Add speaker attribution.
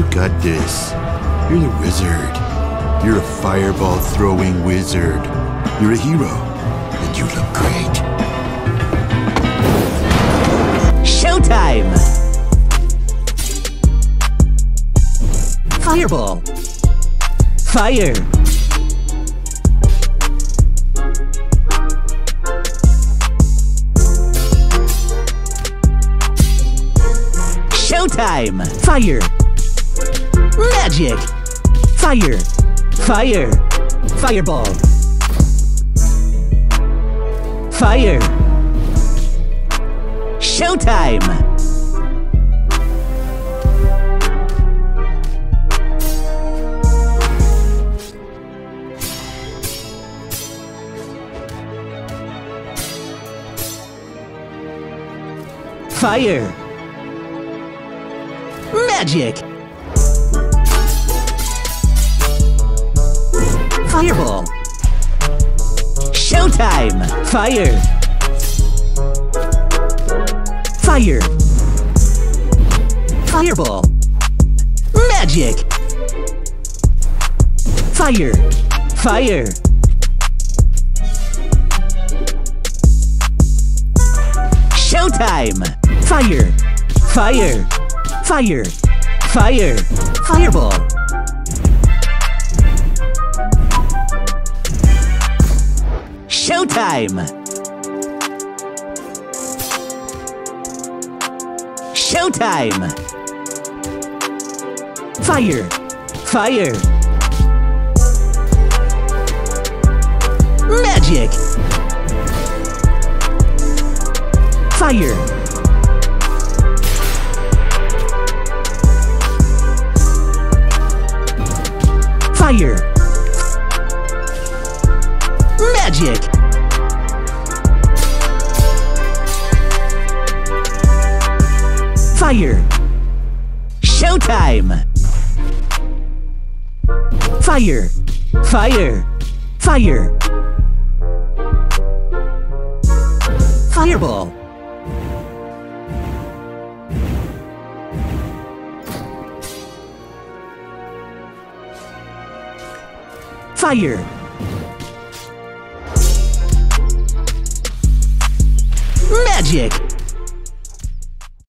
Speaker 1: got this. You're the wizard. You're a fireball-throwing wizard. You're a hero, and you look great.
Speaker 2: Showtime! Fireball. Fire. Showtime! Fire. Magic. Fire. Fire. Fireball. Fire. Showtime! Fire. Magic. Fireball. Showtime! Fire. Fire. Fireball. Magic. Fire. Fire. Showtime! Fire. Fire. Fire. Fire. Fireball. Showtime! Showtime! Fire! Fire! Magic! Fire! Fire! Magic! Fire! Showtime! Fire! Fire! Fire! Fireball! Fire! Magic!